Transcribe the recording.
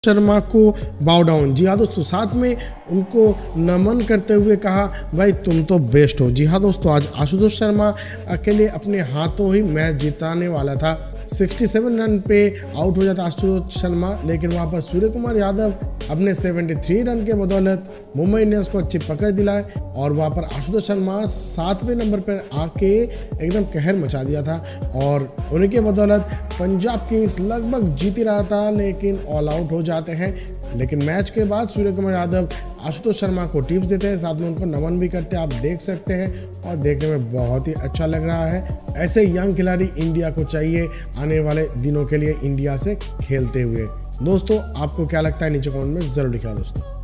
शर्मा को बाउ डाउन। जी हाँ दोस्तों, साथ में उनको नमन करते हुए कहा भाई तुम तो बेस्ट हो। जी हाँ दोस्तों, आज आशुतोष शर्मा अकेले अपने हाथों ही मैच जिताने वाला था। 67 रन पे आउट हो जाता आशुतोष शर्मा, लेकिन वहाँ पर सूर्य कुमार यादव अपने 73 रन के बदौलत मुंबई इंडियंस को अच्छी पकड़ दिलाए और वहाँ पर आशुतोष शर्मा 7वें नंबर पर आके एकदम कहर मचा दिया था और उनके बदौलत पंजाब किंग्स लगभग जीत ही रहा था, लेकिन ऑल आउट हो जाते हैं। लेकिन मैच के बाद सूर्य कुमार यादव आशुतोष शर्मा को टिप्स देते हैं, साथ में उनको नमन भी करते हैं, आप देख सकते हैं और देखने में बहुत ही अच्छा लग रहा है। ऐसे यंग खिलाड़ी इंडिया को चाहिए आने वाले दिनों के लिए इंडिया से खेलते हुए। दोस्तों आपको क्या लगता है नीचे कमेंट में जरूर लिखा दोस्तों।